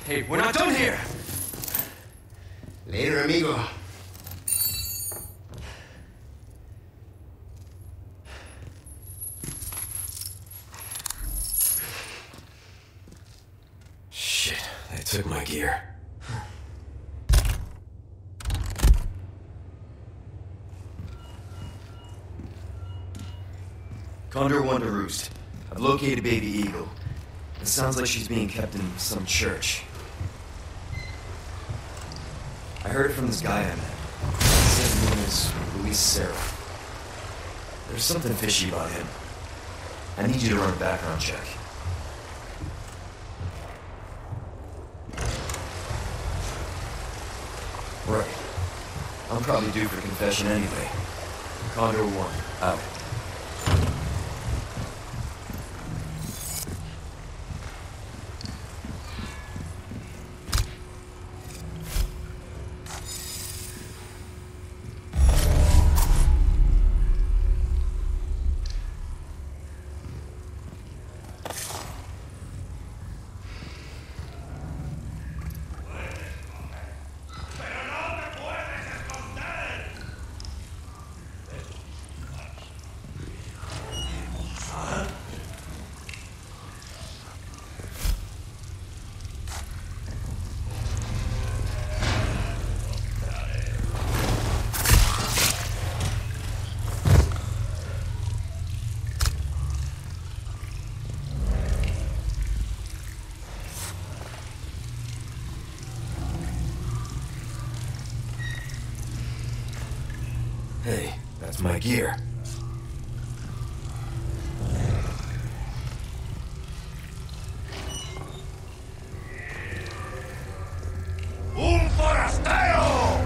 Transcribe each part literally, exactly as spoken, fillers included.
Hey, we're not done here! Later, amigo. Shit, they took my gear. Condor one to roost. I've located Baby Eagle. It sounds like she's being kept in some church. I heard it from this guy I met. He said his name is Luis Serra. There's something fishy about him. I need you to run a background check. Right. I'm probably due for confession anyway. Condor one, out. Hey, that's my gear. Un forastero!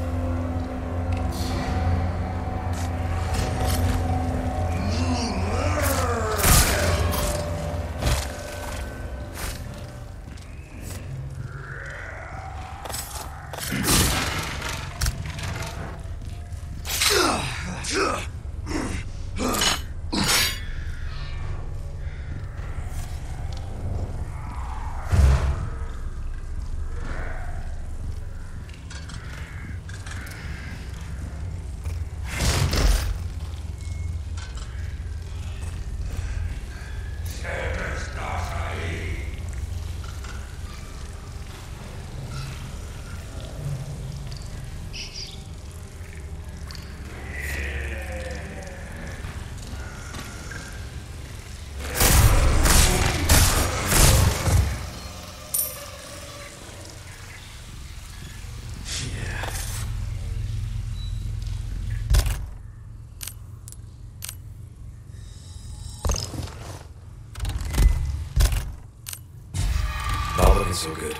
Not looking so good.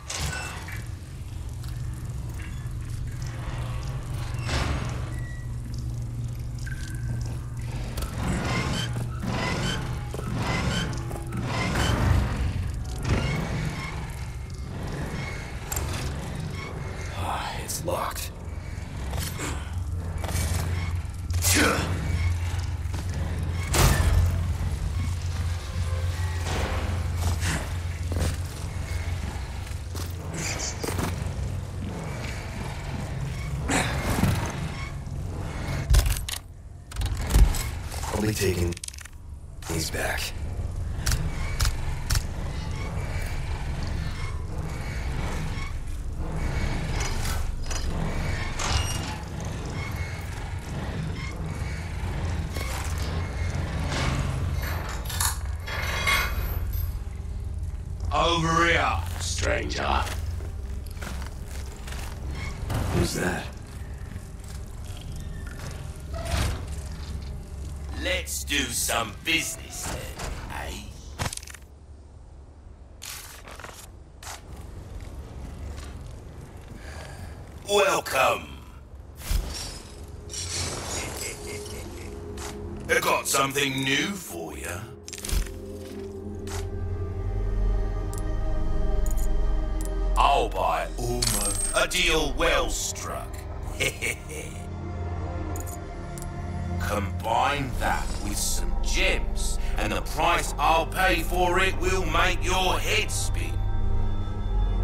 Ah, it's locked. Probably taking these back. Over here, stranger. Who's that? Let's do some business then, eh? Welcome. I got something new for you. I'll buy almost a deal well struck. Combine that with some gems, and the price I'll pay for it will make your head spin.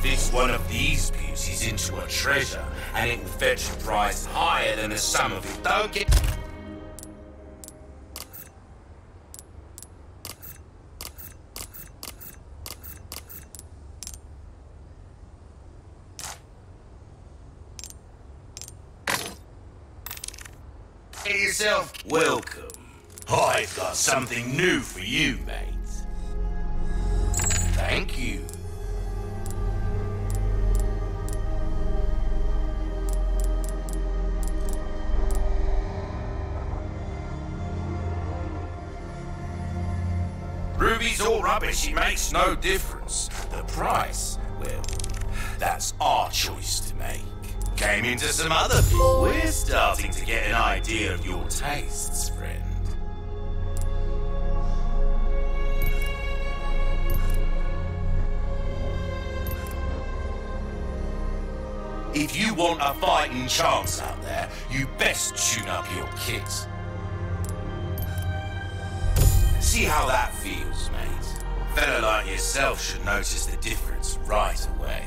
fix one of these beauties into a treasure, and it will fetch a price higher than the sum of it. Don't get... Get yourself welcome. I've got something new for you, mate. Thank you. Ruby's all rubbish, it makes no difference. The price, well, that's our choice to make. Came into some other people. We're starting to get an idea of your tastes, friend. If you want a fighting chance out there, you best tune up your kit. See how that feels, mate. A fella like yourself should notice the difference right away.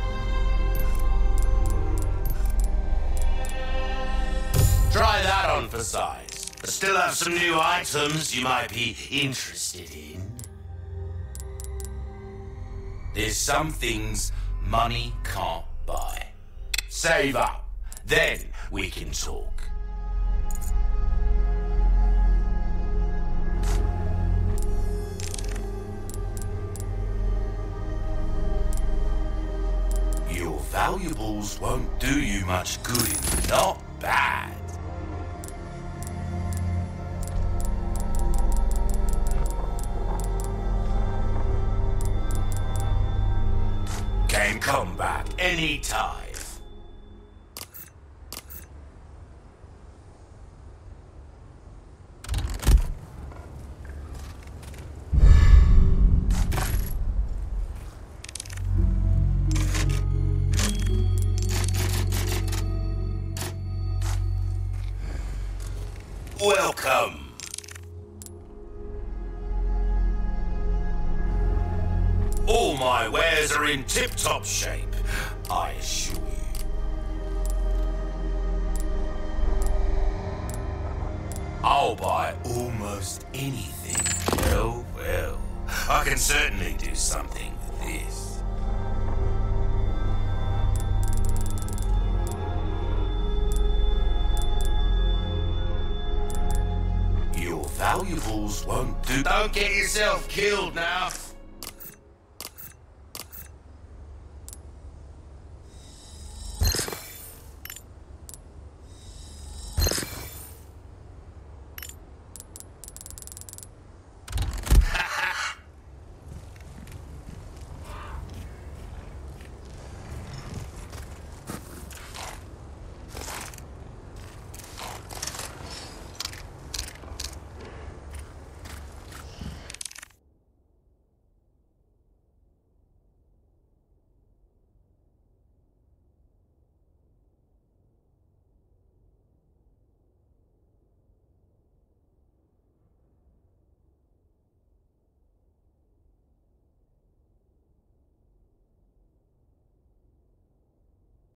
Try that on for size. I still have some new items you might be interested in. There's some things money can't buy. Save up, then we can talk. Your valuables won't do you much good. Not bad. Can come back anytime. Welcome. All my wares are in tip-top shape, I assure you. I'll buy almost anything. Well, well, I can certainly do something with this. Your valuables won't do. Don't get yourself killed now.